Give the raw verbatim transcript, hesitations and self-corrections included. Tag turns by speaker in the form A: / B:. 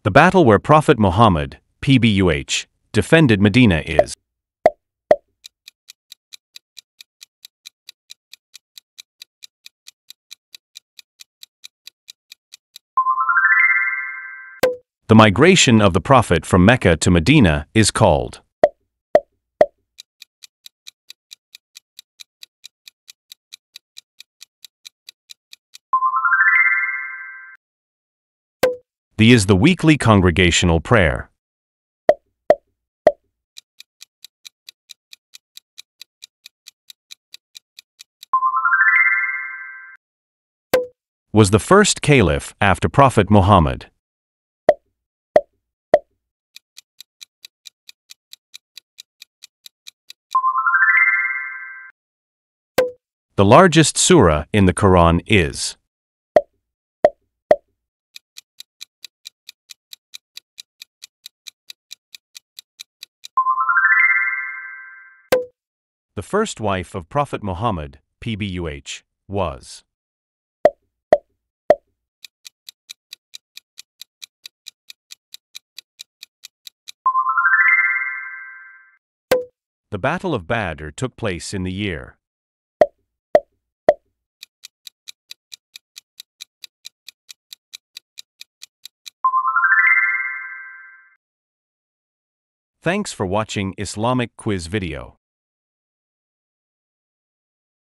A: The battle where Prophet Muhammad, peace be upon him, defended Medina is. The migration of the Prophet from Mecca to Medina is called. The is the weekly congregational prayer. Was the first caliph after Prophet Muhammad. The largest surah in the Quran is. The first wife of Prophet Muhammad, peace be upon him, was. The Battle of Badr took place in the year. Thanks for watching Islamic quiz video.